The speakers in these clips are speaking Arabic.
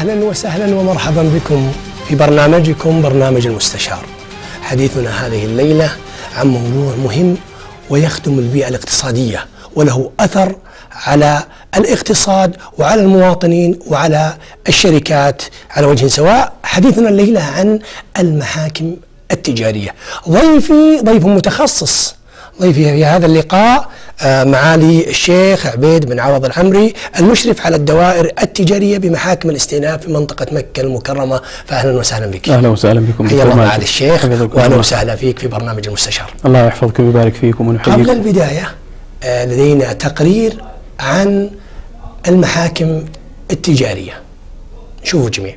أهلا وسهلا ومرحبا بكم في برنامجكم برنامج المستشار. حديثنا هذه الليلة عن موضوع مهم ويخدم البيئة الاقتصادية وله أثر على الاقتصاد وعلى المواطنين وعلى الشركات على وجه سواء. حديثنا الليلة عن المحاكم التجارية. ضيف متخصص. ضيفي في هذا اللقاء معالي الشيخ عبيد بن عوض العمري، المشرف على الدوائر التجارية بمحاكم الاستئناف في منطقة مكة المكرمة. فأهلا وسهلا بك. أهلا وسهلا بكم. حيا الله معالي الشيخ وأهلا وسهلا فيك في برنامج المستشار. الله يحفظكم ويبارك فيكم ونحييكم. قبل البداية لدينا تقرير عن المحاكم التجارية، شوفوا جميع.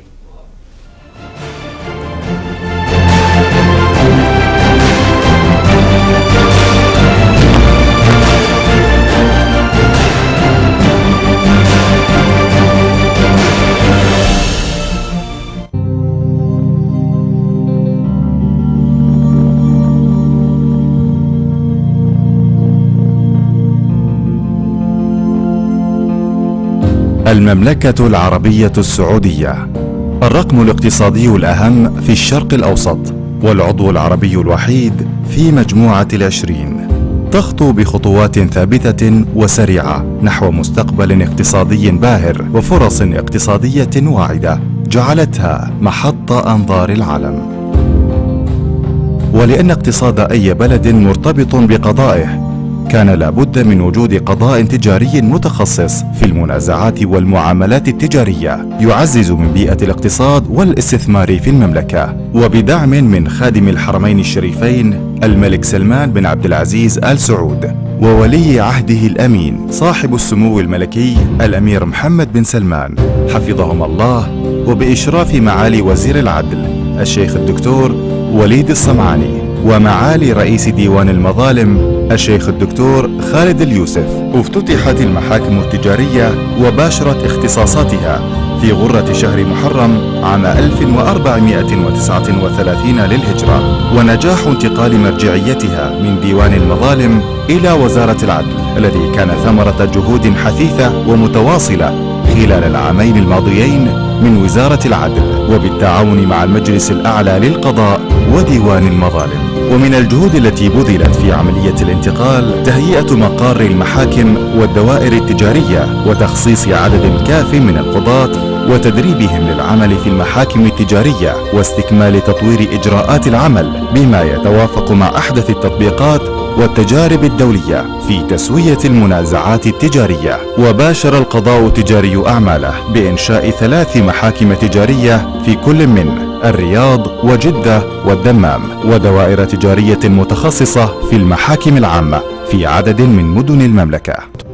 المملكة العربية السعودية، الرقم الاقتصادي الأهم في الشرق الأوسط، والعضو العربي الوحيد في مجموعة ال20، تخطو بخطوات ثابتة وسريعة نحو مستقبل اقتصادي باهر وفرص اقتصادية واعدة جعلتها محط أنظار العالم. ولأن اقتصاد أي بلد مرتبط بقضائه، كان لابد من وجود قضاء تجاري متخصص في المنازعات والمعاملات التجارية يعزز من بيئة الاقتصاد والاستثمار في المملكة. وبدعم من خادم الحرمين الشريفين الملك سلمان بن عبد العزيز آل سعود وولي عهده الأمين صاحب السمو الملكي الأمير محمد بن سلمان حفظهما الله، وبإشراف معالي وزير العدل الشيخ الدكتور وليد الصمعاني ومعالي رئيس ديوان المظالم الشيخ الدكتور خالد اليوسف، افتتحت المحاكم التجارية وباشرت اختصاصاتها في غرة شهر محرم عام 1439 للهجرة. ونجاح انتقال مرجعيتها من ديوان المظالم إلى وزارة العدل الذي كان ثمرة جهود حثيثة ومتواصلة خلال العامين الماضيين من وزارة العدل وبالتعاون مع المجلس الأعلى للقضاء وديوان المظالم. ومن الجهود التي بذلت في عملية الانتقال تهيئة مقار المحاكم والدوائر التجارية وتخصيص عدد كاف من القضاة وتدريبهم للعمل في المحاكم التجارية واستكمال تطوير إجراءات العمل بما يتوافق مع أحدث التطبيقات والتجارب الدولية في تسوية المنازعات التجارية. وباشر القضاء التجاري أعماله بإنشاء 3 محاكم تجارية في كل من الرياض وجدة والدمام، ودوائر تجارية متخصصة في المحاكم العامة في عدد من مدن المملكة.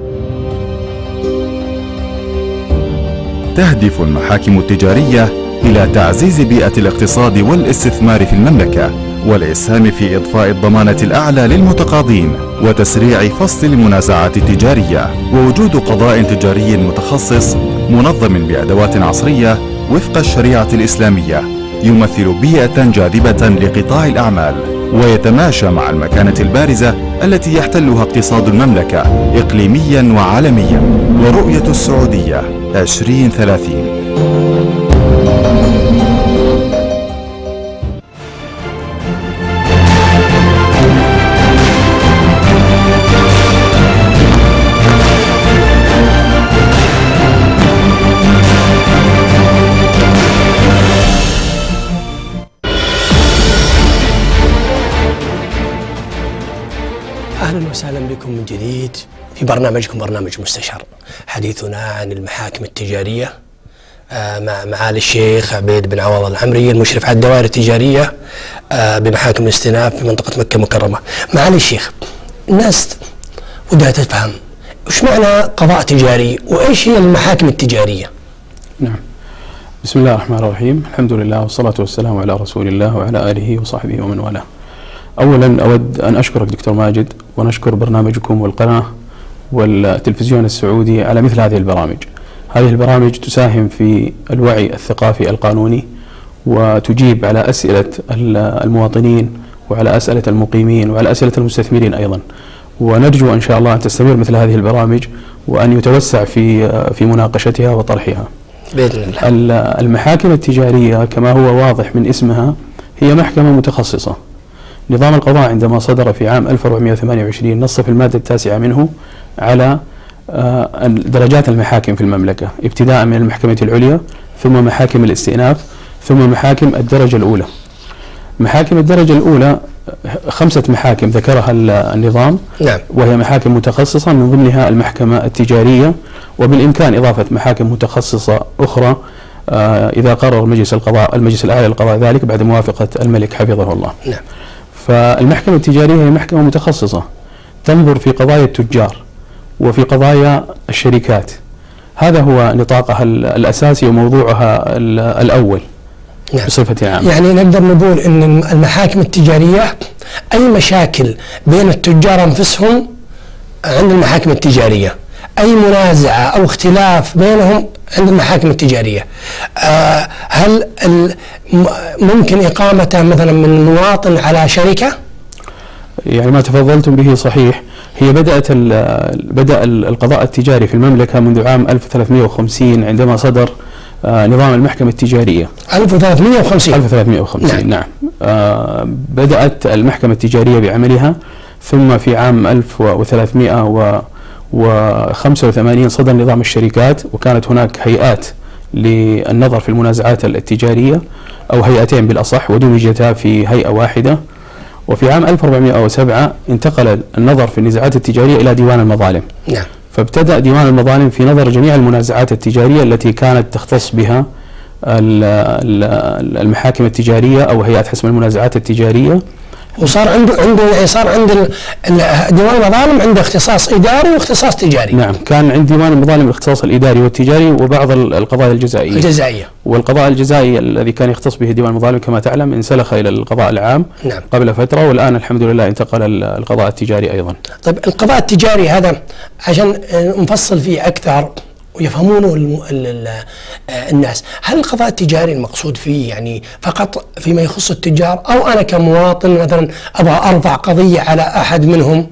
تهدف المحاكم التجارية إلى تعزيز بيئة الاقتصاد والاستثمار في المملكة والإسهام في إضفاء الضمانة الأعلى للمتقاضين وتسريع فصل المنازعات التجارية، ووجود قضاء تجاري متخصص منظم بأدوات عصرية وفق الشريعة الإسلامية يمثل بيئة جاذبة لقطاع الأعمال ويتماشى مع المكانة البارزة التي يحتلها اقتصاد المملكة إقليميا وعالميا ورؤية السعودية 2030. أهلا وسهلا بكم من جديد في برنامجكم برنامج مستشار. حديثنا عن المحاكم التجارية مع معالي الشيخ عبيد بن عوض العمري، المشرف على الدوائر التجارية بمحاكم الاستئناف في منطقة مكة المكرمة. معالي الشيخ، الناس ودها تفهم وش معنى قضاء تجاري وإيش هي المحاكم التجارية؟ نعم، بسم الله الرحمن الرحيم، الحمد لله والصلاة والسلام على رسول الله وعلى آله وصحبه ومن والاه. أولا أود أن أشكرك دكتور ماجد ونشكر برنامجكم والقناة والتلفزيون السعودي على مثل هذه البرامج. هذه البرامج تساهم في الوعي الثقافي القانوني وتجيب على أسئلة المواطنين وعلى أسئلة المقيمين وعلى أسئلة المستثمرين أيضا، ونرجو إن شاء الله أن تستمر مثل هذه البرامج وأن يتوسع في مناقشتها وطرحها. بإذن الله. المحاكم التجارية كما هو واضح من اسمها هي محكمة متخصصة. نظام القضاء عندما صدر في عام 1428 نص في المادة 9 منه على درجات المحاكم في المملكة، ابتداء من المحكمة العليا، ثم محاكم الاستئناف، ثم محاكم الدرجة الأولى. محاكم الدرجة الأولى 5 محاكم ذكرها النظام، نعم. وهي محاكم متخصصة، من ضمنها المحكمة التجارية، وبالإمكان إضافة محاكم متخصصة أخرى إذا قرر المجلس الأعلى للقضاء ذلك بعد موافقة الملك حفظه الله. نعم. فالمحكمة التجارية هي محكمة متخصصة تنظر في قضايا التجار وفي قضايا الشركات، هذا هو نطاقها الأساسي وموضوعها الأول. نعم. بصفة عامة يعني نقدر نقول أن المحاكم التجارية أي مشاكل بين التجار أنفسهم عند المحاكم التجارية، أي منازعة أو اختلاف بينهم عند المحاكم التجارية. هل ممكن إقامته مثلا من مواطن على شركة؟ يعني ما تفضلتم به صحيح. هي بدأ القضاء التجاري في المملكة منذ عام 1350 عندما صدر نظام المحكمة التجارية. 1350 نعم. بدأت المحكمة التجارية بعملها، ثم في عام 1385 صدر نظام الشركات، وكانت هناك هيئات للنظر في المنازعات التجارية أو هيئتين بالأصح، ودمجتا في هيئة واحدة. وفي عام 1407 انتقل النظر في النزاعات التجارية إلى ديوان المظالم. نعم. فابتدأ ديوان المظالم في نظر جميع المنازعات التجارية التي كانت تختص بها المحاكم التجارية أو هيئات حسم المنازعات التجارية. وصار عنده يعني صار عند ديوان المظالم عنده اختصاص إداري واختصاص تجاري. نعم، كان عند ديوان المظالم الاختصاص الإداري والتجاري وبعض القضايا الجزائية. والقضاء الجزائي الذي كان يختص به ديوان المظالم كما تعلم انسلخ إلى القضاء العام. نعم. قبل فترة، والآن الحمد لله انتقل القضاء التجاري أيضا. طيب القضاء التجاري هذا عشان نفصل فيه أكثر ويفهمونه الناس، هل القضاء التجاري المقصود فيه يعني فقط فيما يخص التجار، أو أنا كمواطن مثلا أبغى أرفع قضية على أحد منهم؟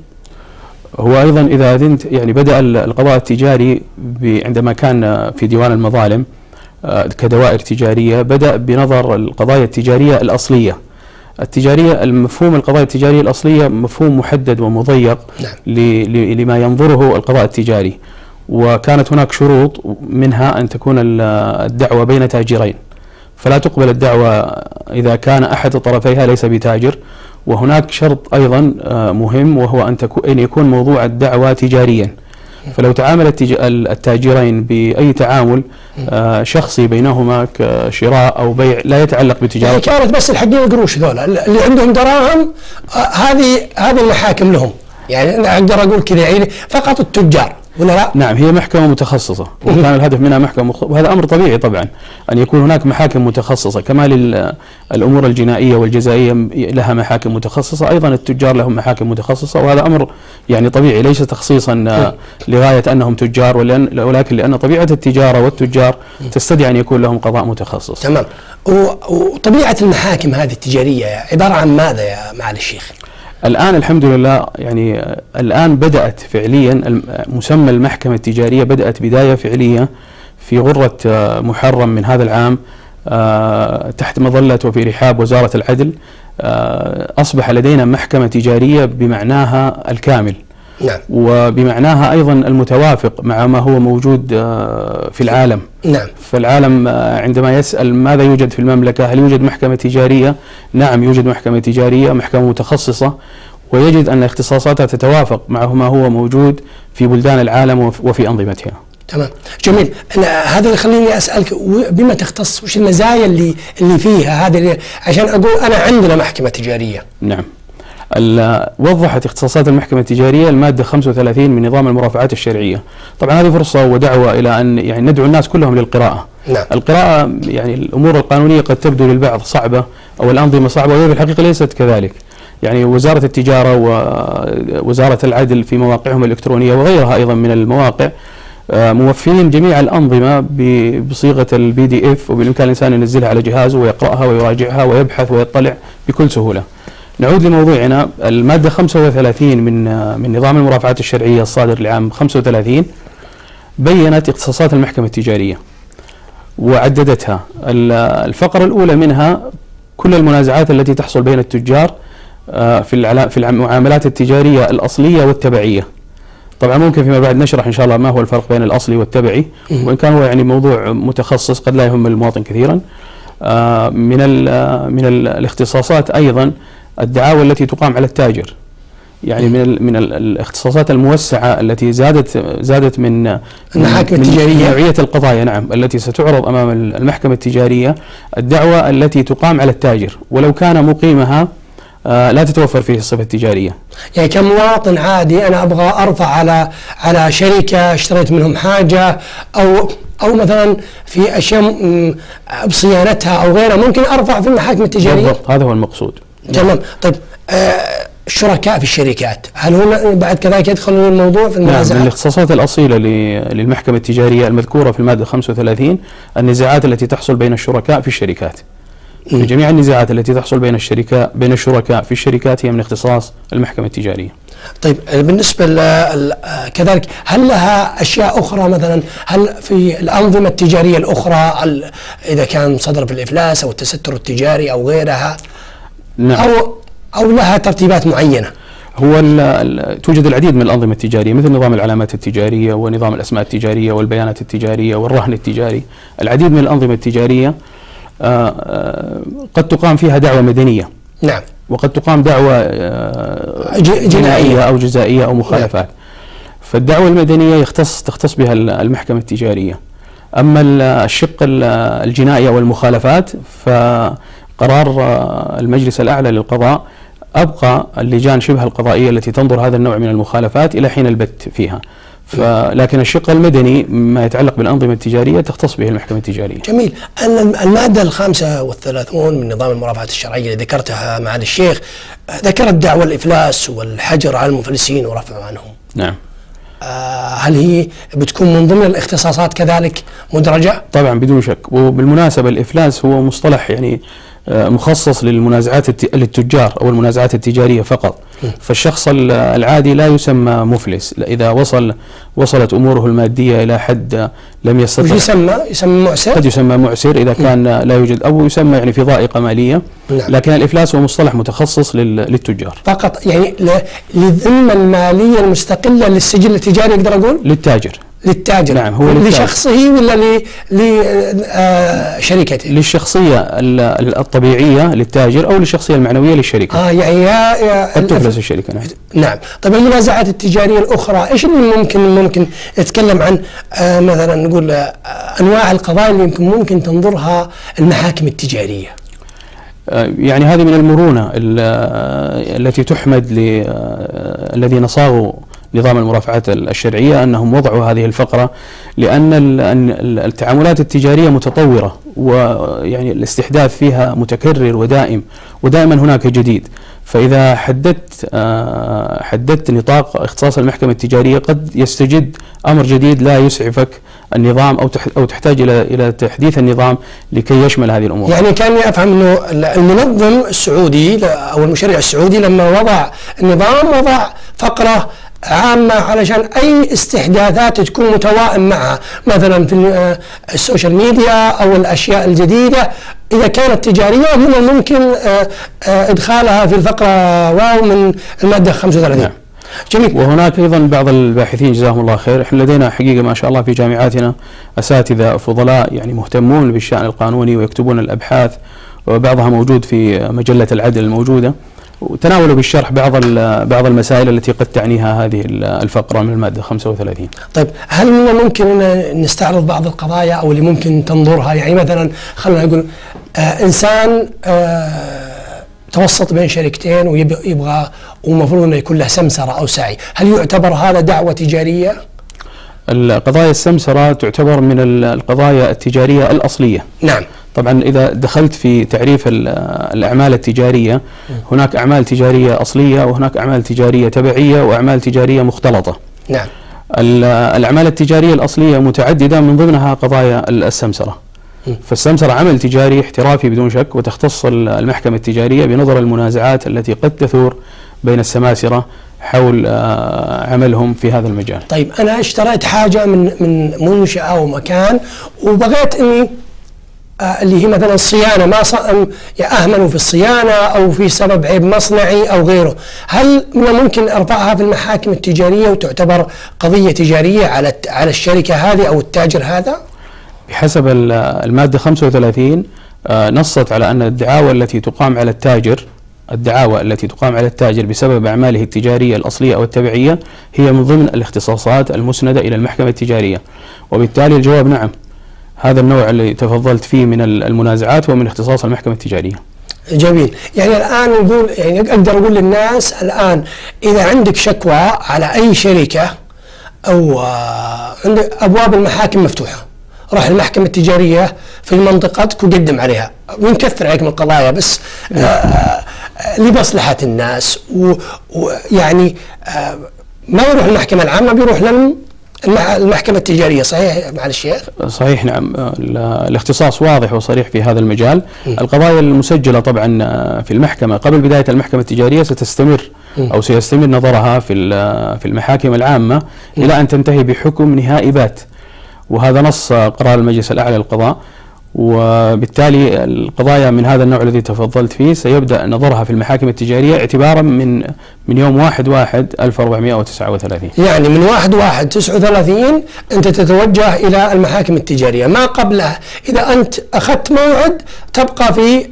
هو أيضا إذا أذنت يعني بدأ القضاء التجاري عندما كان في ديوان المظالم كدوائر تجارية، بدأ بنظر القضايا التجارية الأصلية. المفهوم القضايا التجارية الأصلية مفهوم محدد ومضيق. نعم. لما ينظره القضاء التجاري، وكانت هناك شروط منها أن تكون الدعوة بين تاجرين، فلا تقبل الدعوة إذا كان أحد طرفيها ليس بتاجر. وهناك شرط أيضا مهم، وهو أن يكون موضوع الدعوة تجاريا. فلو تعامل التاجرين بأي تعامل شخصي بينهما كشراء أو بيع لا يتعلق بتجارة، كانت بس الحقين القروش ذولا اللي عندهم دراهم، هذه المحاكم لهم، يعني أقدر أقول كذا يعني فقط التجار ولا لا؟ نعم، هي محكمة متخصصة، وكان الهدف منها محكمة وهذا أمر طبيعي طبعا أن يكون هناك محاكم متخصصة، كما للأمور الجنائية والجزائية لها محاكم متخصصة، أيضا التجار لهم محاكم متخصصة، وهذا أمر يعني طبيعي، ليس تخصيصا لغاية أنهم تجار، ولكن لأن طبيعة التجارة والتجار تستدعي أن يكون لهم قضاء متخصص. تمام. وطبيعة المحاكم هذه التجارية عبارة عن ماذا يا معالي الشيخ؟ الآن الحمد لله يعني الآن بدأت فعليا مسمى المحكمة التجارية بدأت بداية فعلية في غرة محرم من هذا العام تحت مظلة وفي رحاب وزارة العدل. أصبح لدينا محكمة تجارية بمعناها الكامل. نعم. وبمعناها أيضا المتوافق مع ما هو موجود في العالم. نعم. فالعالم عندما يسأل ماذا يوجد في المملكة، هل يوجد محكمة تجارية؟ نعم يوجد محكمة تجارية، محكمة متخصصة، ويجد أن اختصاصاتها تتوافق مع ما هو موجود في بلدان العالم وفي أنظمتها. تمام، جميل. هذا اللي يخليني أسألك بما تختص، وش المزايا اللي فيها هذه عشان أقول أنا عندنا محكمة تجارية؟ نعم. وضحت اختصاصات المحكمة التجارية المادة 35 من نظام المرافعات الشرعية. طبعا هذه فرصة ودعوة إلى أن يعني ندعو الناس كلهم للقراءة. نعم. القراءة يعني الأمور القانونية قد تبدو للبعض صعبة أو الأنظمة صعبة، وهي في الحقيقة ليست كذلك. يعني وزارة التجارة ووزارة العدل في مواقعهم الإلكترونية وغيرها أيضا من المواقع موفرين جميع الأنظمة بصيغة الPDF، وبالإمكان الإنسان ينزلها على جهازه ويقرأها ويراجعها ويبحث ويطلع بكل سهولة. نعود لموضوعنا. المادة 35 من نظام المرافعات الشرعية الصادر لعام 35 بيّنت اختصاصات المحكمة التجارية، وعددتها. الفقرة الأولى منها كل المنازعات التي تحصل بين التجار في المعاملات التجارية الأصلية والتبعية. طبعا ممكن فيما بعد نشرح إن شاء الله ما هو الفرق بين الأصلي والتبعي، وإن كان هو يعني موضوع متخصص قد لا يهم المواطن كثيرا. من الاختصاصات أيضا الدعاوى التي تقام على التاجر، يعني من الاختصاصات الموسعة التي زادت من المحاكم التجارية، نوعية القضايا نعم التي ستعرض أمام المحكمة التجارية، الدعوى التي تقام على التاجر ولو كان مقيمها لا تتوفر فيه الصفة التجارية. يعني كمواطن عادي أنا أبغى أرفع على شركة اشتريت منهم حاجة أو مثلا في أشياء بصيانتها أو غيرها، ممكن أرفع في المحاكم التجارية. بالضبط، هذا هو المقصود. تمام. طيب الشركاء في الشركات هل هم بعد كذلك يدخلون الموضوع في المنازعات؟ نعم، من الاختصاصات الأصيلة للمحكمة التجارية المذكورة في المادة 35 النزاعات التي تحصل بين الشركاء في الشركات. جميع النزاعات التي تحصل بين الشركاء في الشركات هي من اختصاص المحكمة التجارية. طيب بالنسبة كذلك هل لها أشياء أخرى مثلا؟ هل في الأنظمة التجارية الأخرى إذا كان صدر في الإفلاس أو التستر التجاري أو غيرها، نعم، أو لها ترتيبات معينة؟ هو توجد العديد من الأنظمة التجارية مثل نظام العلامات التجارية ونظام الأسماء التجارية والبيانات التجارية والرهن التجاري. العديد من الأنظمة التجارية قد تقام فيها دعوة مدنية، نعم، وقد تقام دعوة جنائية أو جزائية أو مخالفات. نعم. فالدعوة المدنية تختص بها المحكمة التجارية. أما الشق الجنائي والمخالفات فقرار المجلس الأعلى للقضاء أبقى اللجان شبه القضائية التي تنظر هذا النوع من المخالفات إلى حين البت فيها. لكن الشق المدني ما يتعلق بالأنظمة التجارية تختص به المحكمة التجارية. جميل. المادة 35 من نظام المرافعات الشرعية اللي ذكرتها معالي الشيخ ذكرت دعوى الإفلاس والحجر على المفلسين ورفع عنهم. نعم. هل هي بتكون من ضمن الاختصاصات كذلك مدرجة؟ طبعا بدون شك. وبالمناسبة الإفلاس هو مصطلح يعني مخصص للمنازعات للتجار أو المنازعات التجارية فقط. فالشخص العادي لا يسمى مفلس إذا وصلت أموره المادية إلى حد لم يستطع. يسمى معسر؟ قد يسمى معسر إذا كان لا يوجد، أو يسمى يعني في ضائقة مالية. نعم. لكن الإفلاس هو مصطلح متخصص للتجار فقط، يعني للذمة المالية المستقلة للسجل التجاري أقدر أقول؟ للتاجر. نعم، هو لشخصه ولا لشركته؟ للشخصية الطبيعية للتاجر أو للشخصية المعنوية للشركة. يعني قد تفلس الشركة. نعم. نعم. طيب المنازعات التجارية الأخرى إيش اللي ممكن نتكلم عن مثلا نقول أنواع القضايا اللي ممكن تنظرها المحاكم التجارية؟ يعني هذه من المرونة التي تحمد الذين صاغوا نظام المرافعات الشرعية أنهم وضعوا هذه الفقرة، لأن التعاملات التجارية متطورة، ويعني الاستحداث فيها متكرر ودائما هناك جديد. فإذا حددت نطاق اختصاص المحكمة التجارية قد يستجد أمر جديد لا يسعفك النظام أو تحتاج إلى تحديث النظام لكي يشمل هذه الأمور. يعني كان أفهم أنه المنظم السعودي أو المشرع السعودي لما وضع النظام وضع فقرة عامة علشان أي استحداثات تكون متوائم معها، مثلا في السوشيال ميديا أو الأشياء الجديدة إذا كانت تجارية من الممكن إدخالها في الفقرة واو من المادة 35. نعم. جميل. وهناك أيضا بعض الباحثين جزاهم الله خير، احنا لدينا حقيقة ما شاء الله في جامعاتنا أساتذة فضلاء يعني مهتمون بالشأن القانوني ويكتبون الأبحاث، وبعضها موجود في مجلة العدل الموجودة، وتناولوا بالشرح بعض المسائل التي قد تعنيها هذه الفقرة من المادة 35. طيب هل ممكن نستعرض بعض القضايا أو اللي ممكن تنظرها؟ يعني مثلا خلينا نقول إنسان توسط بين شركتين ويبغى ومفروض أنه يكون له سمسرة أو سعي، هل يعتبر هذا دعوة تجارية؟ القضايا السمسرة تعتبر من القضايا التجارية الأصلية. نعم. طبعا إذا دخلت في تعريف الأعمال التجارية هناك أعمال تجارية أصلية وهناك أعمال تجارية تبعية وأعمال تجارية مختلطة. نعم. الأعمال التجارية الأصلية متعددة، من ضمنها قضايا السمسرة. فالسمسرة عمل تجاري احترافي بدون شك، وتختص المحكمة التجارية بنظر المنازعات التي قد تثور بين السماسرة حول عملهم في هذا المجال. طيب أنا اشتريت حاجة من منشأة أو مكان وبغيت إني اللي هي مثلا الصيانة ما أهملوا في الصيانة أو في سبب عيب مصنعي أو غيره، هل من الممكن إرفاعها في المحاكم التجارية وتعتبر قضية تجارية على الشركة هذه أو التاجر هذا؟ بحسب المادة 35 نصت على أن الدعاوى التي تقام على التاجر بسبب أعماله التجارية الأصلية أو التبعية هي من ضمن الاختصاصات المسندة إلى المحكمة التجارية، وبالتالي الجواب نعم، هذا النوع اللي تفضلت فيه من المنازعات هو من اختصاص المحكمة التجارية. جميل. يعني الآن نقول، يعني أقدر أقول للناس الآن إذا عندك شكوى على أي شركة أو عندك أبواب المحاكم مفتوحة، راح المحكمة التجارية في منطقتك وقدم عليها، ونكثر عليك من القضايا بس لمصلحة الناس، ويعني ما يروح المحكمة العامة، بيروح المحكمة التجارية. صحيح مع الشيخ؟ صحيح نعم، الاختصاص واضح وصريح في هذا المجال. القضايا المسجلة طبعا في المحكمة قبل بداية المحكمة التجارية ستستمر أو سيستمر نظرها في المحاكم العامة إلى أن تنتهي بحكم نهائي بات، وهذا نص قرار المجلس الأعلى للقضاء، وبالتالي القضايا من هذا النوع الذي تفضلت فيه سيبدأ نظرها في المحاكم التجارية اعتبارا من يوم 1/1/1439. يعني من 1/1/39 أنت تتوجه إلى المحاكم التجارية، ما قبلها إذا أنت أخذت موعد تبقى في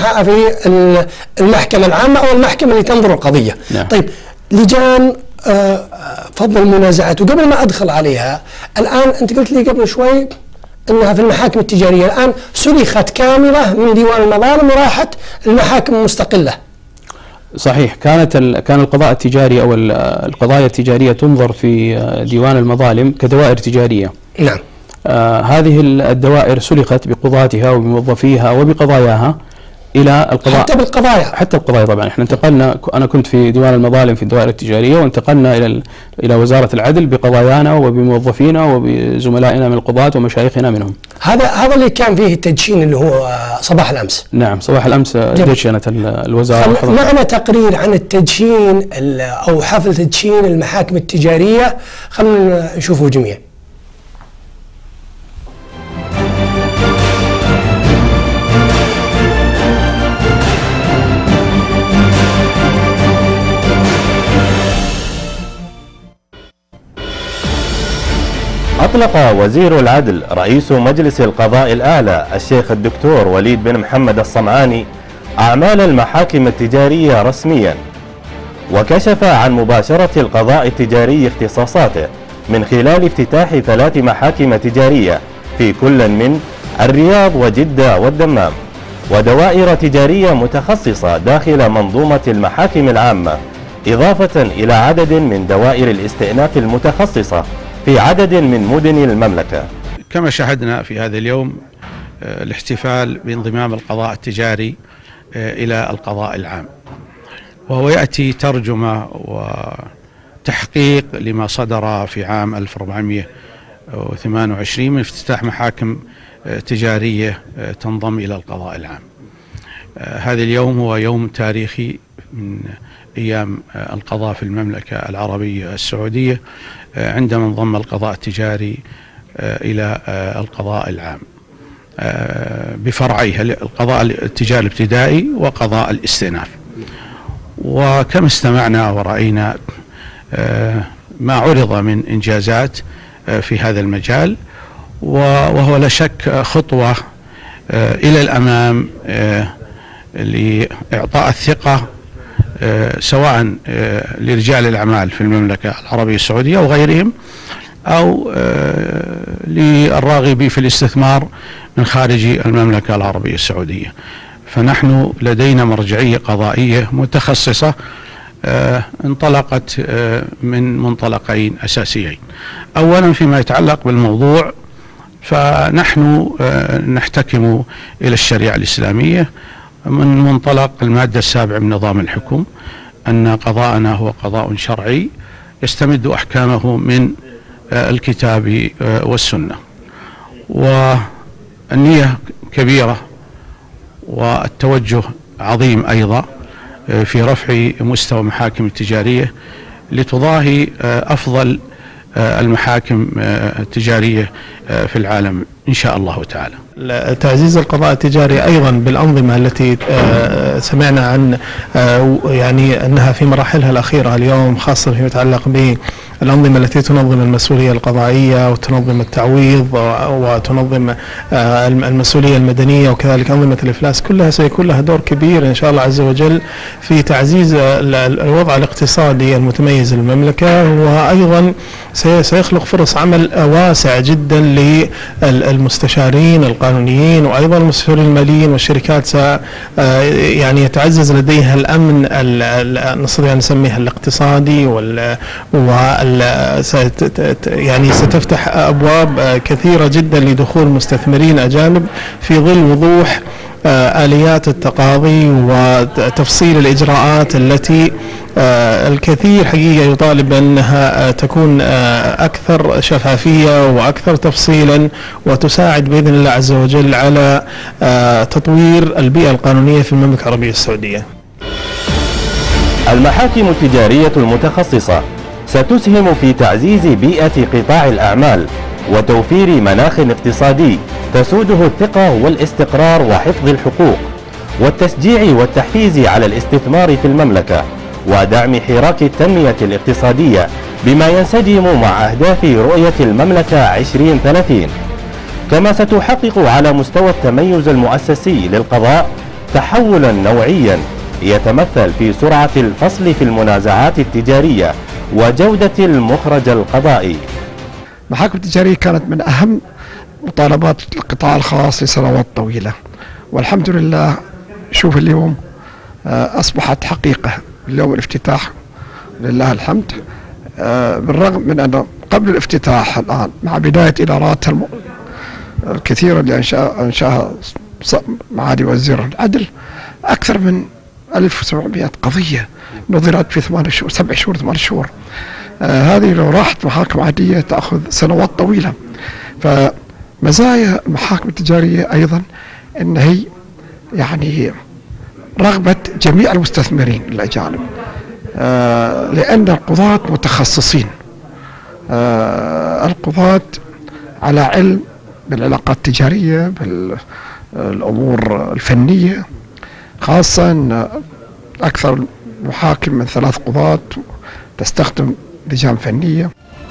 المحكمة العامة أو المحكمة اللي تنظر القضية. نعم. طيب، لجان فضل المنازعات، وقبل ما أدخل عليها الآن أنت قلت لي قبل شوي أنها في المحاكم التجارية الآن سلخت كاملة من ديوان المظالم وراحت المحاكم المستقلة. صحيح، كان القضاء التجاري أو القضايا التجارية تنظر في ديوان المظالم كدوائر تجارية. نعم. هذه الدوائر سلخت بقضاتها وبموظفيها وبقضاياها إلى القضاء. حتى القضايا طبعا احنا انتقلنا، أنا كنت في ديوان المظالم في الدوائر التجارية، وانتقلنا إلى وزارة العدل بقضايانا وبموظفينا وبزملائنا من القضاة ومشايخنا منهم. هذا اللي كان فيه التدشين اللي هو صباح الأمس. نعم، صباح الأمس دشنت الوزارة. معنا تقرير عن التدشين أو حفل تدشين المحاكم التجارية، خلونا نشوفه جميعا. أطلق وزير العدل رئيس مجلس القضاء الأعلى الشيخ الدكتور وليد بن محمد الصمعاني أعمال المحاكم التجارية رسميا، وكشف عن مباشرة القضاء التجاري اختصاصاته من خلال افتتاح 3 محاكم تجارية في كل من الرياض وجدة والدمام، ودوائر تجارية متخصصة داخل منظومة المحاكم العامة، إضافة إلى عدد من دوائر الاستئناف المتخصصة في عدد من مدن المملكة. كما شاهدنا في هذا اليوم الاحتفال بانضمام القضاء التجاري إلى القضاء العام، وهو يأتي ترجمة وتحقيق لما صدر في عام 1428 من افتتاح محاكم تجارية تنضم إلى القضاء العام. هذا اليوم هو يوم تاريخي من أيام القضاء في المملكة العربية السعودية، عندما انضم القضاء التجاري إلى القضاء العام بفرعيه، القضاء التجاري الابتدائي وقضاء الاستئناف. وكما استمعنا ورأينا ما عرض من إنجازات في هذا المجال، وهو لا شك خطوة إلى الأمام لإعطاء الثقة سواء لرجال الأعمال في المملكة العربية السعودية وغيرهم، أو للراغبين في الاستثمار من خارج المملكة العربية السعودية. فنحن لدينا مرجعية قضائية متخصصة انطلقت من منطلقين أساسيين. أولا فيما يتعلق بالموضوع، فنحن نحتكم إلى الشريعة الإسلامية من منطلق المادة 7 من نظام الحكم، أن قضاءنا هو قضاء شرعي يستمد أحكامه من الكتاب والسنة، والنية كبيرة والتوجه عظيم أيضا في رفع مستوى المحاكم التجارية لتضاهي أفضل المحاكم التجارية في العالم إن شاء الله تعالى. تعزيز القضاء التجاري أيضا بالأنظمة التي سمعنا عن يعني أنها في مراحلها الأخيرة اليوم، خاصة فيما يتعلق بالأنظمة التي تنظم المسؤولية القضائية وتنظم التعويض وتنظم المسؤولية المدنية وكذلك أنظمة الإفلاس، كلها سيكون لها دور كبير إن شاء الله عز وجل في تعزيز الوضع الاقتصادي المتميز للمملكة، وأيضا سيخلق فرص عمل واسعة جدا للمستشارين القانونيين وأيضا المستشارين الماليين والشركات. يعني يتعزز لديها الأمن نستطيع أن نسميها الاقتصادي يعني ستفتح أبواب كثيرة جدا لدخول مستثمرين أجانب في ظل وضوح آليات التقاضي وتفصيل الإجراءات التي الكثير حقيقة يطالب بأنها تكون أكثر شفافية وأكثر تفصيلا، وتساعد بإذن الله عز وجل على تطوير البيئة القانونية في المملكة العربية السعودية. المحاكم التجارية المتخصصة ستسهم في تعزيز بيئة قطاع الأعمال وتوفير مناخ اقتصادي تسوده الثقة والاستقرار وحفظ الحقوق، والتشجيع والتحفيز على الاستثمار في المملكة، ودعم حراك التنمية الاقتصادية بما ينسجم مع أهداف رؤية المملكة 2030. كما ستحقق على مستوى التميز المؤسسي للقضاء تحولا نوعيا يتمثل في سرعة الفصل في المنازعات التجارية وجودة المخرج القضائي. المحاكم التجارية كانت من أهم مطالبات القطاع الخاص لسنوات طويلة، والحمد لله شوف اليوم أصبحت حقيقة. اليوم الافتتاح لله الحمد، بالرغم من أنه قبل الافتتاح الآن مع بداية إدارات الكثيرة اللي أنشاها معالي وزير العدل، أكثر من 1700 قضية نظرت في 8 شهور 7 شهور 8 شهور. هذه لو راحت محاكم عادية تأخذ سنوات طويلة. فمزايا المحاكم التجارية أيضا أن هي يعني رغبة جميع المستثمرين الأجانب، لأن القضاة متخصصين، القضاة على علم بالعلاقات التجارية بالأمور الفنية، خاصة أن أكثر محاكم من 3 قضاة تستخدم لجان فنية.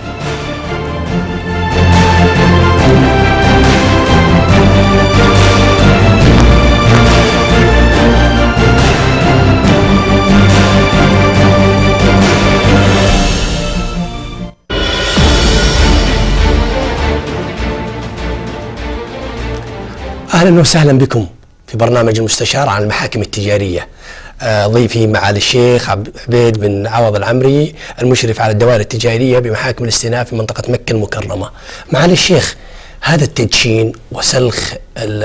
أهلا وسهلا بكم في برنامج المستشار عن المحاكم التجارية. ضيفي معالي الشيخ عبيد بن عوض العمري، المشرف على الدوائر التجارية بمحاكم الاستئناف في منطقة مكة المكرمة. معالي الشيخ، هذا التدشين وسلخ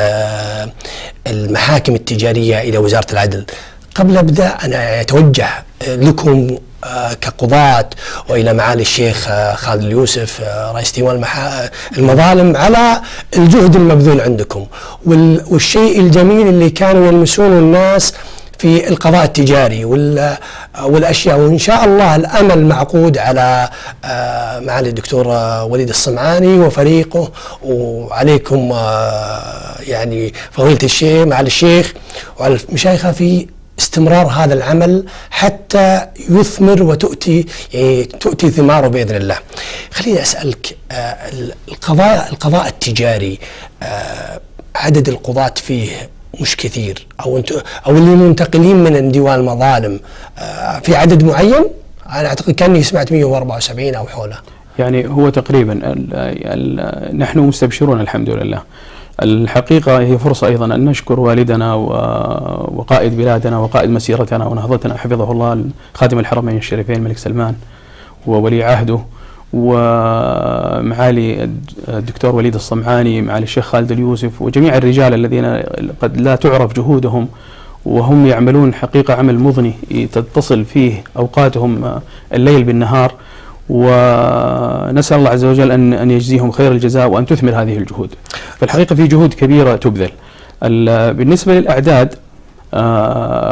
المحاكم التجارية إلى وزارة العدل، قبل أبدأ أنا أتوجه لكم كقضاة وإلى معالي الشيخ خالد اليوسف رئيس ديوان المظالم على الجهد المبذول عندكم والشيء الجميل اللي كانوا يلمسونه الناس في القضاء التجاري والأشياء. وإن شاء الله الأمل معقود على معالي الدكتور وليد الصمعاني وفريقه، وعليكم يعني فضيلة الشيخ معالي الشيخ وعلى المشايخة في استمرار هذا العمل حتى يثمر وتؤتي تؤتي ثماره بإذن الله. خليني أسألك، القضاء التجاري عدد القضاة فيه مش كثير، أو اللي منتقلين من ديوان المظالم في عدد معين؟ أنا أعتقد كأني سمعت 174 أو حوله. يعني هو تقريبا نحن مستبشرون الحمد لله. الحقيقة هي فرصة أيضا أن نشكر والدنا وقائد بلادنا وقائد مسيرتنا ونهضتنا حفظه الله خادم الحرمين الشريفين الملك سلمان وولي عهده، ومعالي الدكتور وليد الصمعاني، معالي الشيخ خالد اليوسف، وجميع الرجال الذين قد لا تعرف جهودهم، وهم يعملون حقيقة عمل مضني تتصل فيه أوقاتهم الليل بالنهار، ونسأل الله عز وجل أن يجزيهم خير الجزاء وأن تثمر هذه الجهود. فالحقيقة في جهود كبيرة تبذل. بالنسبة للأعداد،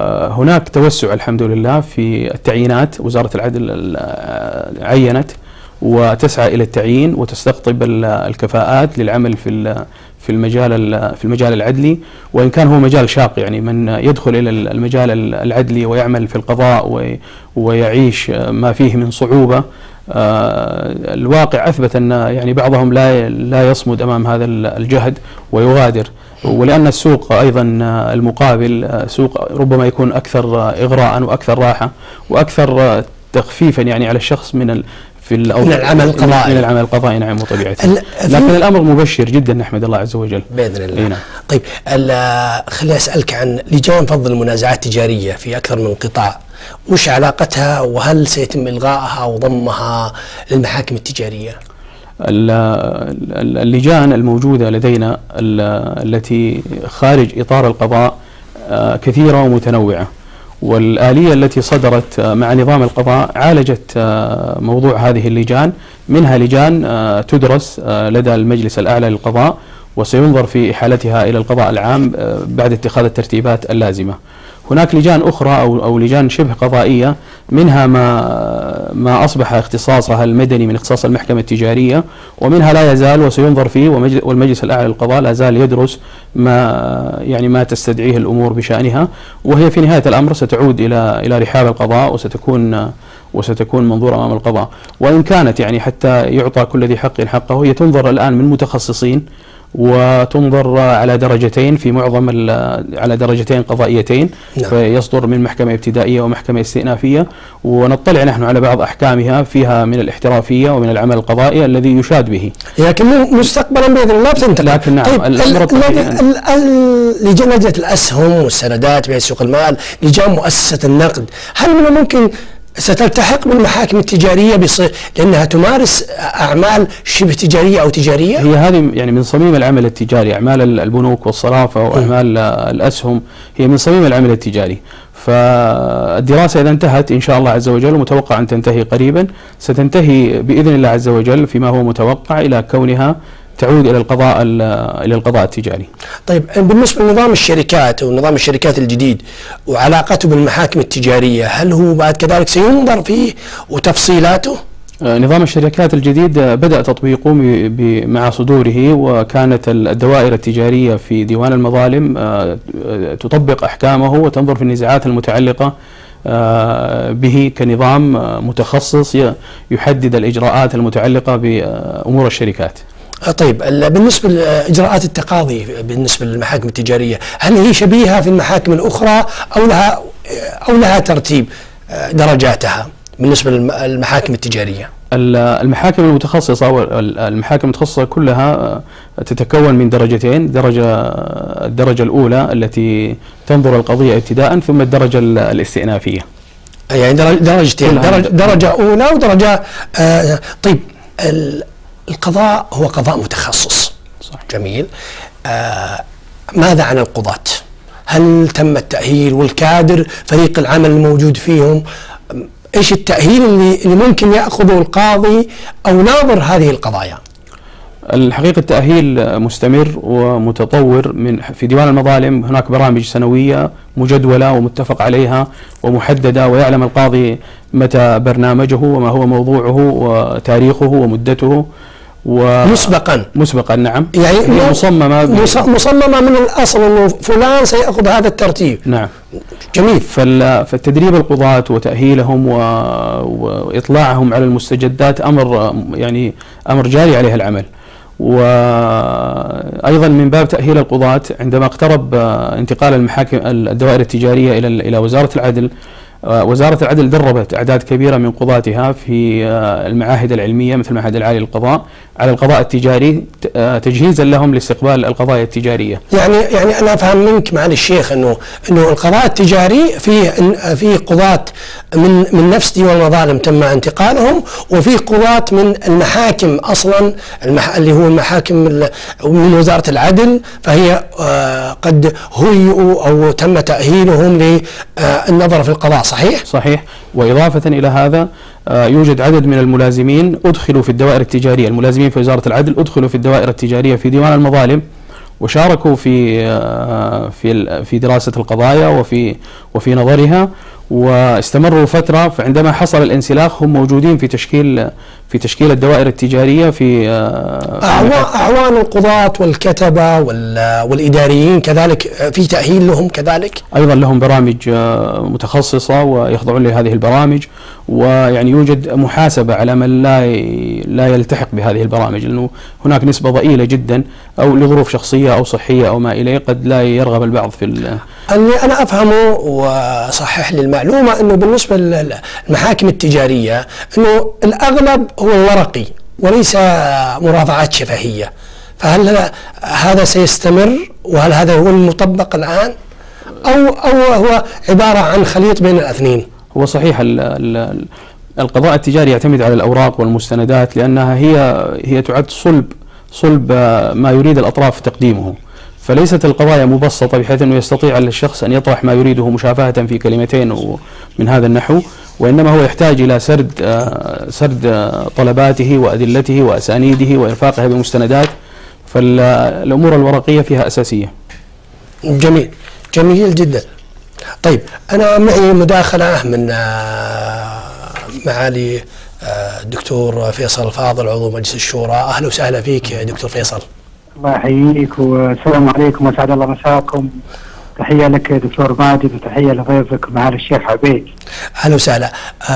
هناك توسع الحمد لله في التعيينات. وزارة العدل عينت وتسعى إلى التعيين وتستقطب الكفاءات للعمل في المجال العدلي، وإن كان هو مجال شاق. يعني من يدخل إلى المجال العدلي ويعمل في القضاء ويعيش ما فيه من صعوبة، الواقع أثبت أن يعني بعضهم لا يصمد أمام هذا الجهد ويغادر، ولأن السوق أيضا المقابل سوق ربما يكون أكثر إغراء وأكثر راحة وأكثر تخفيفا يعني على الشخص من العمل القضائي. من العمل القضائي، نعم، وطبيعته. لكن الأمر مبشر جدا، نحمد الله عز وجل بإذن الله. نعم. طيب خليني أسألك عن لجان فض المنازعات التجارية في أكثر من قطاع، وش علاقتها وهل سيتم إلغائها وضمها للمحاكم التجارية؟ اللجان الموجودة لدينا التي خارج إطار القضاء كثيرة ومتنوعة، والآلية التي صدرت مع نظام القضاء عالجت موضوع هذه اللجان. منها لجان تدرس لدى المجلس الأعلى للقضاء وسينظر في إحالتها إلى القضاء العام بعد اتخاذ الترتيبات اللازمة. هناك لجان أخرى أو لجان شبه قضائية، منها ما أصبح اختصاصها المدني من اختصاص المحكمة التجارية، ومنها لا يزال وسينظر فيه، والمجلس الأعلى للقضاء لا زال يدرس ما تستدعيه الأمور بشأنها، وهي في نهاية الأمر ستعود إلى رحاب القضاء وستكون منظورة أمام القضاء. وإن كانت يعني حتى يعطى كل ذي حق حقه، هي تنظر الآن من متخصصين وتنظر على درجتين، في معظم على درجتين قضائيتين. نعم. فيصدر من محكمة ابتدائية ومحكمة استئنافية، ونطلع نحن على بعض أحكامها فيها من الاحترافية ومن العمل القضائي الذي يشاد به، لكن مستقبلا بإذن الله بتنتقل. لكن نعم. طيب لجنة الأسهم والسندات بين سوق المال، لجان مؤسسة النقد، هل من الممكن ستلتحق بالمحاكم التجارية لأنها تمارس أعمال شبه تجارية أو تجارية؟ هي هذه يعني من صميم العمل التجاري، أعمال البنوك والصرافة وأعمال الأسهم هي من صميم العمل التجاري. فالدراسة إذا انتهت إن شاء الله عز وجل، ومتوقع أن تنتهي قريبا، ستنتهي بإذن الله عز وجل فيما هو متوقع إلى كونها تعود إلى القضاء التجاري. طيب بالنسبة لنظام الشركات أو نظام الشركات الجديد وعلاقته بالمحاكم التجارية، هل هو بعد كذلك سينظر فيه وتفصيلاته؟ نظام الشركات الجديد بدأ تطبيقه مع صدوره، وكانت الدوائر التجارية في ديوان المظالم تطبق أحكامه وتنظر في النزاعات المتعلقة به كنظام متخصص يحدد الإجراءات المتعلقة بأمور الشركات. طيب بالنسبة لإجراءات التقاضي بالنسبة للمحاكم التجارية، هل هي شبيهة في المحاكم الأخرى أو لها ترتيب درجاتها بالنسبة للمحاكم التجارية؟ المحاكم المتخصصة والمحاكم المتخصصة كلها تتكون من درجتين، الدرجة الأولى التي تنظر القضية ابتداء، ثم الدرجة الاستئنافية. يعني درجتين، درجة أولى ودرجة طيب القضاء هو قضاء متخصص. صح. جميل. ماذا عن القضاة؟ هل تم التأهيل والكادر فريق العمل الموجود فيهم؟ ايش التأهيل اللي ممكن يأخذه القاضي أو ناظر هذه القضايا؟ الحقيقة التأهيل مستمر ومتطور. في ديوان المظالم هناك برامج سنوية مجدولة ومتفق عليها ومحددة، ويعلم القاضي متى برنامجه وما هو موضوعه وتاريخه ومدته مسبقا. نعم. يعني هي مصممة من الأصل أنه فلان سيأخذ هذا الترتيب. نعم. جميل. فالتدريب القضاة وتأهيلهم وإطلاعهم على المستجدات أمر جاري عليه العمل. وأيضا من باب تأهيل القضاة، عندما اقترب انتقال المحاكم الدوائر التجارية إلى وزارة العدل، وزارة العدل دربت أعداد كبيرة من قضاتها في المعاهد العلمية مثل المعهد العالي للقضاء على القضاء التجاري، تجهيزا لهم لاستقبال القضايا التجارية. يعني أنا أفهم منك معالي الشيخ أنه القضاء التجاري فيه قضاة من نفس ديوان المظالم تم انتقالهم، وفيه قضاة من المحاكم أصلا اللي هو المحاكم من وزارة العدل، فهي قد هيئوا أو تم تأهيلهم للنظر في القضاء. صحيح. وإضافة إلى هذا يوجد عدد من الملازمين أدخلوا في الدوائر التجارية، الملازمين في وزارة العدل أدخلوا في الدوائر التجارية في ديوان المظالم، وشاركوا في دراسة القضايا وفي نظرها، واستمروا فترة، فعندما حصل الانسلاخ هم موجودين في تشكيل الدوائر التجارية في أعوان القضاة والكتبة والإداريين كذلك في تأهيل لهم كذلك؟ أيضا لهم برامج متخصصة ويخضعون لهذه البرامج، ويعني يوجد محاسبة على من لا يلتحق بهذه البرامج، لأنه هناك نسبة ضئيلة جدا أو لظروف شخصية أو صحية أو ما إليه قد لا يرغب البعض في أنا أفهم وصحح لي المعلومة أنه بالنسبة للمحاكم التجارية أنه الأغلب هو ورقي وليس مرافعات شفهية، فهل هذا سيستمر وهل هذا هو المطبق الآن أو هو عبارة عن خليط بين الاثنين؟ هو صحيح القضاء التجاري يعتمد على الأوراق والمستندات، لأنها هي تعد صلب ما يريد الأطراف تقديمه، فليست القضايا مبسطة بحيث أنه يستطيع الشخص أن يطرح ما يريده مشافهة في كلمتين من هذا النحو، وإنما هو يحتاج إلى سرد طلباته وأدلته وأسانيده وإرفاقها بمستندات، فالأمور الورقية فيها أساسية. جميل جدا. طيب أنا معي مداخلة من معالي الدكتور فيصل فاضل عضو مجلس الشورى. أهلا وسهلا فيك يا دكتور فيصل. الله يحييك والسلام عليكم وسعد الله مساكم. تحية لك يا دكتور ماجد وتحية لضيفك معالي الشيخ عبيد. أهلا وسهلا.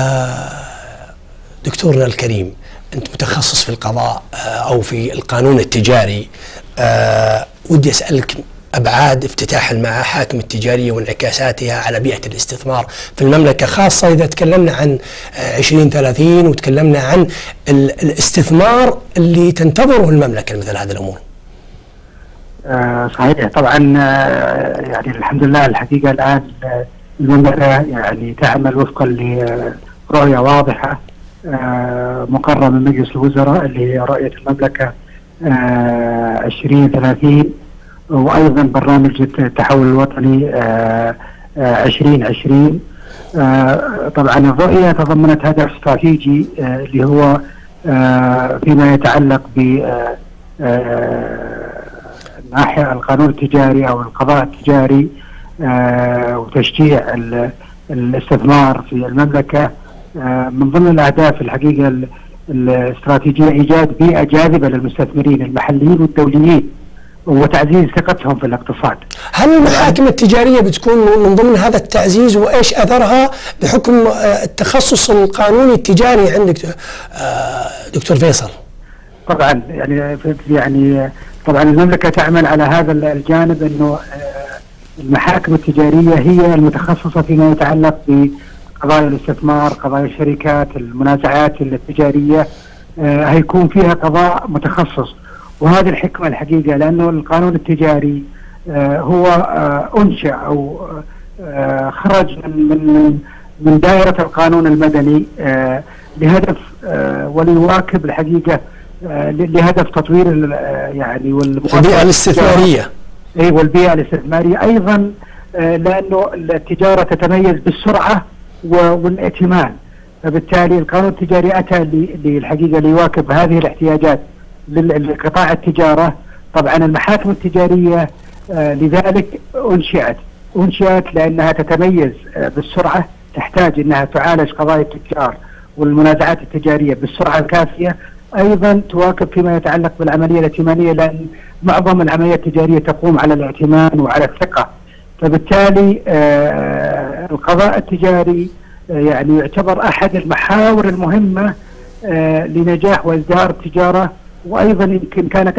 دكتورنا الكريم، أنت متخصص في القضاء أو في القانون التجاري. ودي أسألك أبعاد افتتاح المحاكم التجارية وانعكاساتها على بيئة الاستثمار في المملكة، خاصة إذا تكلمنا عن 2030 وتكلمنا عن الاستثمار اللي تنتظره المملكة مثل هذه الأمور. صحيح طبعا. يعني الحمد لله الحقيقة الآن المملكة يعني تعمل وفقا لرؤية واضحة مقررة من مجلس الوزراء اللي هي رؤية المملكة 2030، وأيضا برنامج التحول الوطني 2020. طبعا الرؤية تضمنت هدف استراتيجي اللي هو فيما يتعلق ب ناحية القانون التجاري أو القضاء التجاري وتشجيع الاستثمار في المملكة. من ضمن الأهداف الحقيقة الاستراتيجية إيجاد بيئة جاذبة للمستثمرين المحليين والدوليين وتعزيز ثقتهم في الاقتصاد. هل المحاكم التجارية بتكون من ضمن هذا التعزيز وإيش أثرها بحكم التخصص القانوني التجاري عندك دكتور فيصل؟ طبعا يعني طبعا المملكة تعمل على هذا الجانب أنه المحاكم التجارية هي المتخصصة فيما يتعلق بقضايا الاستثمار، قضايا الشركات، المنازعات التجارية، هيكون فيها قضاء متخصص. وهذه الحكمة الحقيقة، لأنه القانون التجاري هو أنشأ أو خرج من دائرة القانون المدني لهدف وليواكب الحقيقة لهدف تطوير يعني والبيئة الاستثمارية. والبيئة الاستثمارية أيضا، لأنه التجارة تتميز بالسرعة والائتمان، فبالتالي القانون التجاري أتى للحقيقة ليواكب هذه الاحتياجات لقطاع التجارة. طبعا المحاكم التجارية لذلك أنشئت لأنها تتميز بالسرعة، تحتاج أنها تعالج قضايا التجار والمنازعات التجارية بالسرعة الكافية، أيضا تواكب فيما يتعلق بالعملية الائتمانية، لأن معظم العمليات التجارية تقوم على الائتمان وعلى الثقة. فبالتالي القضاء التجاري يعني يعتبر أحد المحاور المهمة لنجاح وازدهار التجارة، وأيضا يمكن كانت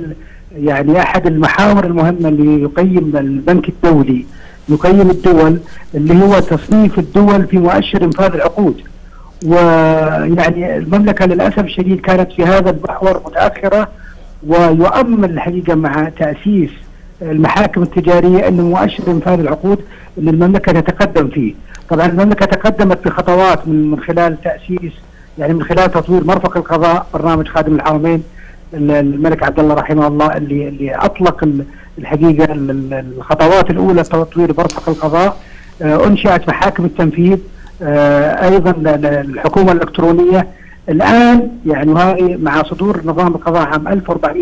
أحد المحاور المهمة اللي يقيم البنك الدولي يقيم الدول، اللي هو تصنيف الدول في مؤشر إنفاذ العقود. ويعني المملكة للأسف الشديد كانت في هذا المحور متأخرة، ويؤمل الحقيقة مع تأسيس المحاكم التجارية أن مؤشر إنفاذ العقود أن المملكة تتقدم فيه. طبعا المملكة تقدمت بخطوات من خلال تأسيس، يعني من خلال تطوير مرفق القضاء، برنامج خادم الحرمين الملك عبد الله رحمه الله اللي أطلق الحقيقة الخطوات الأولى تطوير مرفق القضاء. أنشأت محاكم التنفيذ، أيضا الحكومة الإلكترونية. الآن يعني وهي مع صدور نظام القضاء عام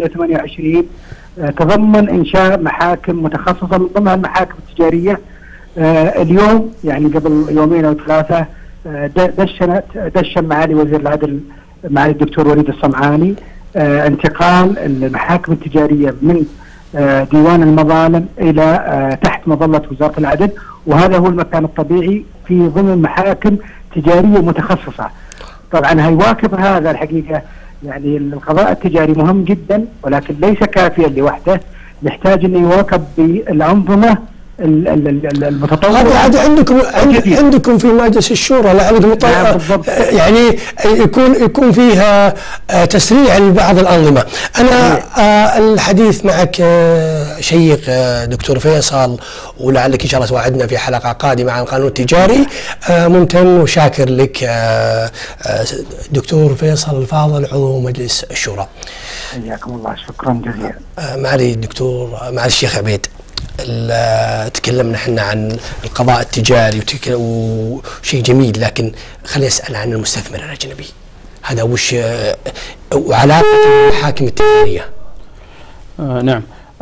1428 تضمن إنشاء محاكم متخصصة من ضمنها المحاكم التجارية اليوم يعني قبل يومين أو ثلاثة دشن معالي وزير العدل معالي الدكتور وليد الصمعاني انتقال المحاكم التجارية من ديوان المظالم إلى تحت مظلة وزارة العدل، وهذا هو المكان الطبيعي في ضمن محاكم تجارية متخصصة. طبعا هيواكب هذا الحقيقة، يعني القضاء التجاري مهم جدا ولكن ليس كافيا لوحده، نحتاج انه يواكب بالأنظمة المتطورة. هذا عاد عندكم في مجلس الشورى لعلكم يعني يكون فيها تسريع لبعض الأنظمة. أنا الحديث معك شيق دكتور فيصل، ولعلك إن شاء الله توعدنا في حلقة قادمة عن القانون التجاري. ممتن وشاكر لك دكتور فيصل الفاضل عضو مجلس الشورى. حياكم الله، شكرا جزيلا. معالي الدكتور، معالي الشيخ عبيد، تكلمنا احنا عن القضاء التجاري وشيء جميل، لكن خليني اسال عن المستثمر الاجنبي. هذا وش وعلاقه المحاكم التجاريه؟ نعم،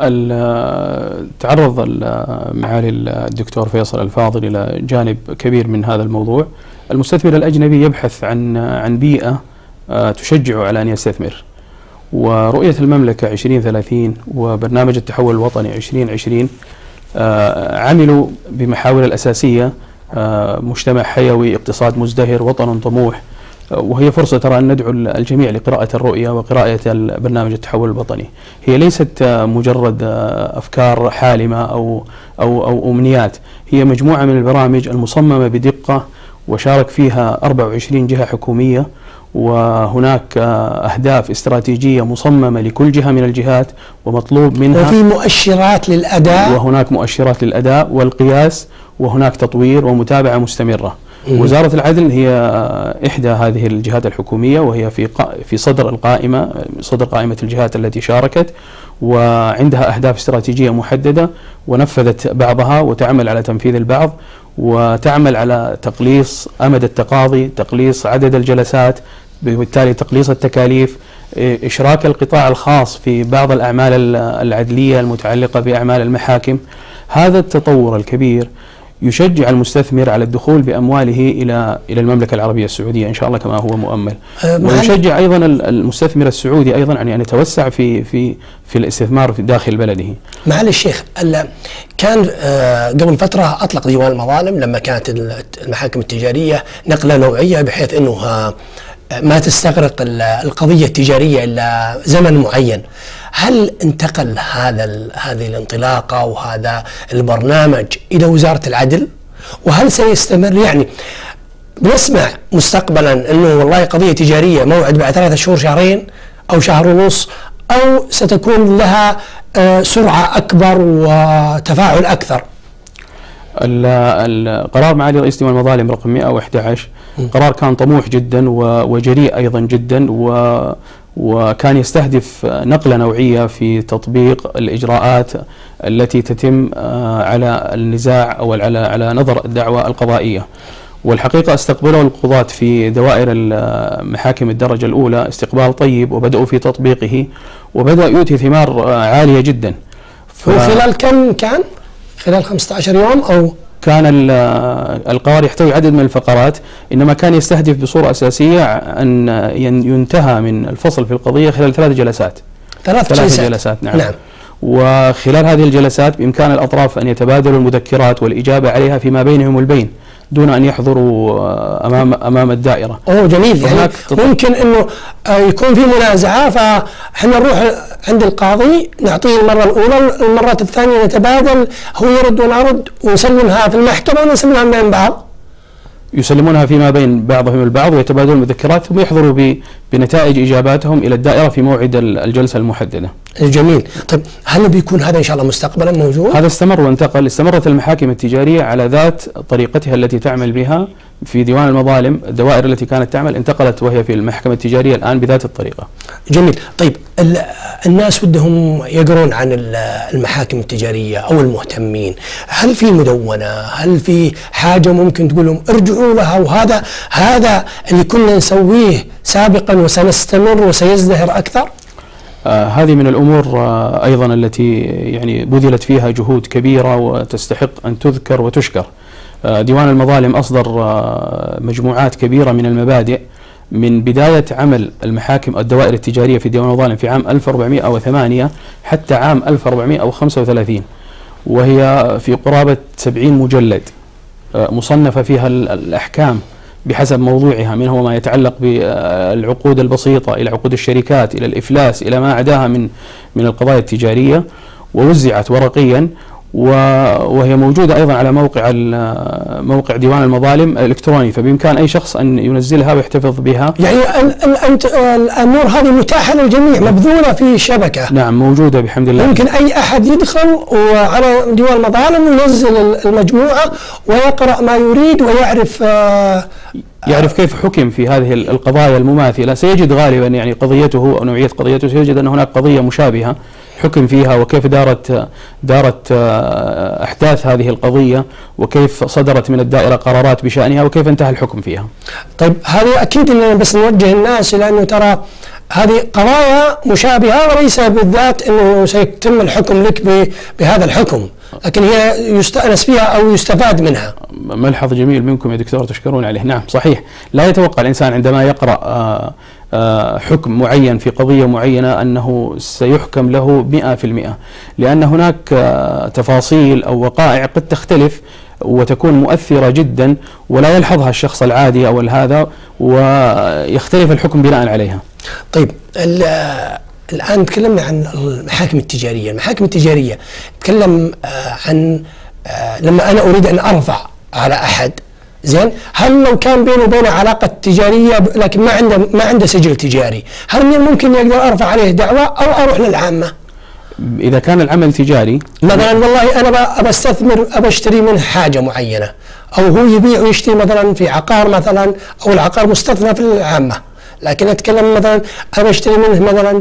تعرض معالي الدكتور فيصل الفاضل الى جانب كبير من هذا الموضوع. المستثمر الاجنبي يبحث عن بيئه تشجعه على ان يستثمر، ورؤية المملكة 2030 وبرنامج التحول الوطني 2020 عملوا بمحاور الأساسية: مجتمع حيوي، اقتصاد مزدهر، وطن طموح. وهي فرصة ترى أن ندعو الجميع لقراءة الرؤية وقراءة برنامج التحول الوطني. هي ليست مجرد أفكار حالمة أو أمنيات، هي مجموعة من البرامج المصممة بدقة، وشارك فيها 24 جهة حكومية، وهناك أهداف استراتيجية مصممة لكل جهة من الجهات ومطلوب منها، وفي مؤشرات للأداء، وهناك مؤشرات للأداء والقياس، وهناك تطوير ومتابعة مستمرة. وزارة العدل هي إحدى هذه الجهات الحكومية، وهي في صدر قائمة الجهات التي شاركت، وعندها أهداف استراتيجية محددة ونفذت بعضها وتعمل على تنفيذ البعض، وتعمل على تقليص أمد التقاضي، تقليص عدد الجلسات، وبالتالي تقليص التكاليف، إشراك القطاع الخاص في بعض الأعمال العدلية المتعلقة بأعمال المحاكم. هذا التطور الكبير يشجع المستثمر على الدخول بأمواله إلى المملكة العربية السعودية إن شاء الله كما هو مؤمل، ويشجع أيضا المستثمر السعودي أيضا أن يتوسع في الاستثمار في داخل بلده. معالي الشيخ، كان قبل فترة أطلق ديوان المظالم لما كانت المحاكم التجارية نقلة نوعية، بحيث أنه ما تستغرق القضية التجارية إلا زمن معين. هل انتقل هذه الانطلاقة وهذا البرنامج إلى وزارة العدل؟ وهل سيستمر؟ يعني بنسمع مستقبلا أنه والله قضية تجارية موعد بعد 3 شهور، شهرين أو شهر ونص، أو ستكون لها سرعة أكبر وتفاعل أكثر؟ القرار معالي رئيس ديوان المظالم رقم 111 قرار كان طموح جدا وجريء أيضا جدا، وكان يستهدف نقلة نوعية في تطبيق الإجراءات التي تتم على النزاع أو على نظر الدعوة القضائية. والحقيقة استقبله القضاة في دوائر محاكم الدرجة الأولى استقبال طيب، وبدأوا في تطبيقه وبدأ يؤتي ثمار عالية جدا. وخلال كم كان؟ خلال 15 يوم أو؟ كان القرار يحتوي عدد من الفقرات، إنما كان يستهدف بصورة أساسية أن ينتهى من الفصل في القضية خلال 3 جلسات. 3 جلسات. نعم. وخلال هذه الجلسات بإمكان الأطراف أن يتبادلوا المذكرات والإجابة عليها فيما بينهم البين دون أن يحضروا أمام الدائرة. جميل. يعني ممكن أنه يكون في منازعة، فإحنا نروح عند القاضي نعطيه المرة الأولى، المرات الثانية نتبادل، هو يرد ونرد، ونسلمها في المحكمة ونسلمها بين بعض. يسلمونها فيما بين بعضهم البعض ويتبادلون المذكرات، ثم يحضروا بنتائج إجاباتهم إلى الدائرة في موعد الجلسة المحددة. جميل. طيب هل بيكون هذا إن شاء الله مستقبلا موجود؟ هذا استمر وانتقل. استمرت المحاكم التجارية على ذات طريقتها التي تعمل بها في ديوان المظالم. الدوائر التي كانت تعمل انتقلت وهي في المحكمة التجارية الآن بذات الطريقة. جميل. طيب الناس ودهم يقرون عن المحاكم التجارية أو المهتمين، هل في مدونة؟ هل في حاجة ممكن تقول لهم ارجعوا لها، وهذا اللي كنا نسويه سابقا وسنستمر وسيزدهر أكثر؟ هذه من الأمور أيضا التي يعني بذلت فيها جهود كبيرة وتستحق أن تذكر وتشكر. ديوان المظالم أصدر مجموعات كبيرة من المبادئ من بداية عمل المحاكم الدوائر التجارية في ديوان المظالم في عام 1408 حتى عام 1435، وهي في قرابة 70 مجلد مصنفة فيها الأحكام بحسب موضوعها، منه ما يتعلق بالعقود البسيطة إلى عقود الشركات إلى الإفلاس إلى ما عداها من القضايا التجارية، ووزعت ورقيا، وهي موجودة أيضا على موقع ديوان المظالم الإلكتروني، فبإمكان أي شخص أن ينزلها ويحتفظ بها. يعني الأمور هذه متاحة للجميع، مبذولة في شبكة. نعم موجودة بحمد الله. يمكن أي أحد يدخل وعلى ديوان المظالم وينزل المجموعة ويقرأ ما يريد ويعرف كيف حكم في هذه القضايا المماثلة. سيجد غالبا يعني قضيته أو نوعية قضيته، سيجد أن هناك قضية مشابهة حكم فيها، وكيف دارت أحداث هذه القضية، وكيف صدرت من الدائرة قرارات بشأنها، وكيف انتهى الحكم فيها. طيب هذه أكيد أننا بس نوجه الناس إلى أنه ترى هذه قضايا مشابهة، وليس بالذات أنه سيتم الحكم لك بهذا الحكم، لكن هي يستأنس فيها أو يستفاد منها. ملحظ جميل منكم يا دكتور، تشكرون عليه. نعم صحيح، لا يتوقع الإنسان عندما يقرأ حكم معين في قضية معينة أنه سيحكم له 100%، لأن هناك تفاصيل أو وقائع قد تختلف وتكون مؤثرة جدا ولا يلحظها الشخص العادي أو هذا، ويختلف الحكم بناء عليها. طيب الآن تكلمنا عن المحاكم التجارية. المحاكم التجارية تكلم عن لما أنا أريد أن أرفع على أحد، زين، هل لو كان بيني وبينه علاقة تجارية لكن ما عنده سجل تجاري، هل من الممكن يقدر أرفع عليه دعوة أو أروح للعامة؟ إذا كان العمل تجاري، مثلا والله أنا بستثمر، أشتري منه حاجة معينة، أو هو يبيع ويشتري مثلا في عقار مثلا، أو العقار مستثنى في العامة، لكن أتكلم مثلا أنا بشتري منه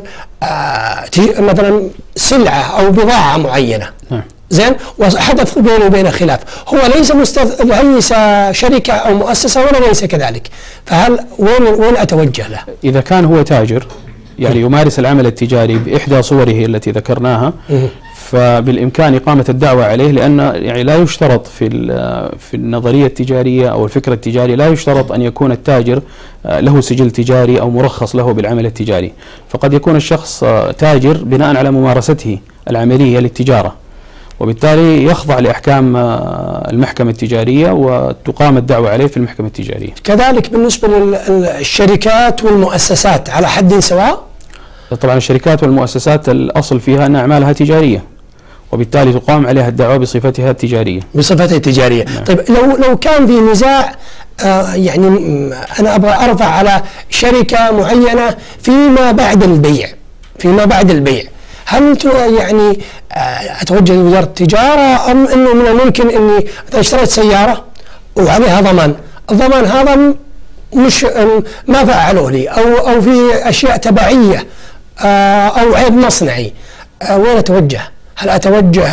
مثلا سلعة أو بضاعة معينة، زين، وحدث بينه وبينه خلاف، هو ليس شركة أو مؤسسة ولا ليس كذلك، فهل وين أتوجه له؟ إذا كان هو تاجر يعني يمارس العمل التجاري بإحدى صوره التي ذكرناها، فبالإمكان إقامة الدعوة عليه، لأن يعني لا يشترط في النظرية التجارية أو الفكرة التجاري لا يشترط أن يكون التاجر له سجل تجاري أو مرخص له بالعمل التجاري، فقد يكون الشخص تاجر بناء على ممارسته العملية للتجارة، وبالتالي يخضع لأحكام المحكمة التجارية وتقام الدعوة عليه في المحكمة التجارية. كذلك بالنسبة للشركات والمؤسسات على حد سواء؟ طبعا الشركات والمؤسسات الأصل فيها أن أعمالها تجارية، وبالتالي تقام عليها الدعوة بصفتها التجارية. بصفتها التجارية. نعم. طيب لو كان في نزاع، يعني أنا أبغى أرفع على شركة معينة فيما بعد البيع، هل يعني أتوجه لوزارة التجارة، أم أنه من الممكن أني اشتريت سيارة وعليها ضمان، الضمان هذا مش ما فعلوه لي، أو في أشياء تبعية أو عيب مصنعي، وين أتوجه؟ هل أتوجه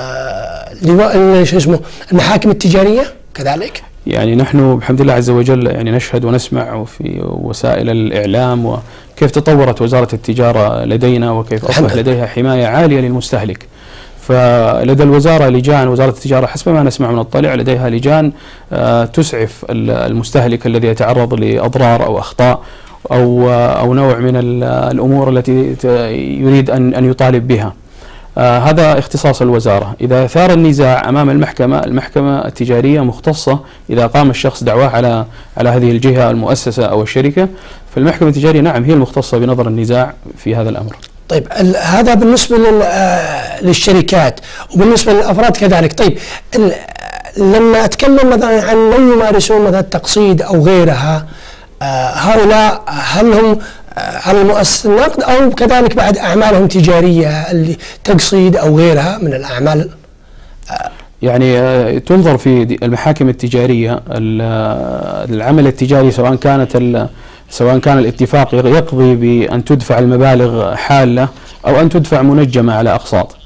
المحاكم التجارية كذلك؟ يعني نحن بحمد الله عز وجل يعني نشهد ونسمع في وسائل الإعلام وكيف تطورت وزارة التجارة لدينا، وكيف أصبح لديها حماية عالية للمستهلك. فلدى الوزارة لجان، وزارة التجارة حسب ما نسمع ونطلع لديها لجان تسعف المستهلك الذي يتعرض لأضرار أو أخطاء أو نوع من الأمور التي يريد أن يطالب بها. هذا اختصاص الوزارة. إذا ثار النزاع أمام المحكمة التجارية مختصة، إذا قام الشخص دعواه على هذه الجهة المؤسسة أو الشركة، فالمحكمة التجارية نعم هي المختصة بنظر النزاع في هذا الأمر. طيب هذا بالنسبة للشركات، وبالنسبة للأفراد كذلك. طيب لما أتكلم مثلا عن من يمارسون مثلا التقصيد أو غيرها، هؤلاء هل هم على المؤسسة النقد أو كذلك بعد أعمالهم تجارية اللي تقصيد أو غيرها من الأعمال؟ يعني تنظر في المحاكم التجارية العمل التجاري، سواء كان الاتفاق يقضي بأن تدفع المبالغ حالة أو أن تدفع منجمة على أقساط،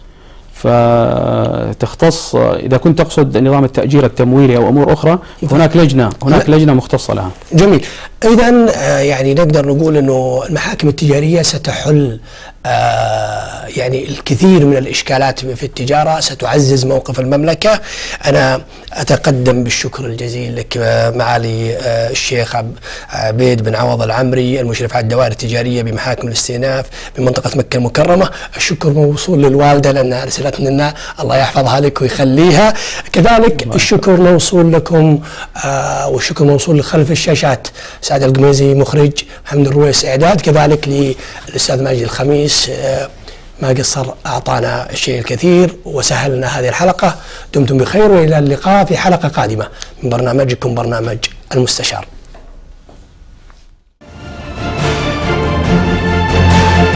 فتختص إذا كنت تقصد نظام التأجير التمويلي أو أمور أخرى، هناك لجنة مختصة لها. جميل. إذا يعني نقدر نقول أنه المحاكم التجارية ستحل يعني الكثير من الإشكالات في التجارة، ستعزز موقف المملكة. أنا أتقدم بالشكر الجزيل لك معالي الشيخ عبيد بن عوض العمري المشرف على الدوائر التجارية بمحاكم الاستئناف بمنطقة مكة المكرمة. الشكر موصول للوالدة لأنها أرسلت لنا، الله يحفظها لك ويخليها. كذلك الشكر موصول لكم والشكر موصول لخلف الشاشات سعد القميزي مخرج، محمد الرويس إعداد، كذلك للأستاذ ماجد الخميس ما قصر، أعطانا الشيء الكثير وسهل لنا هذه الحلقة. دمتم بخير وإلى اللقاء في حلقة قادمة من برنامجكم برنامج المستشار.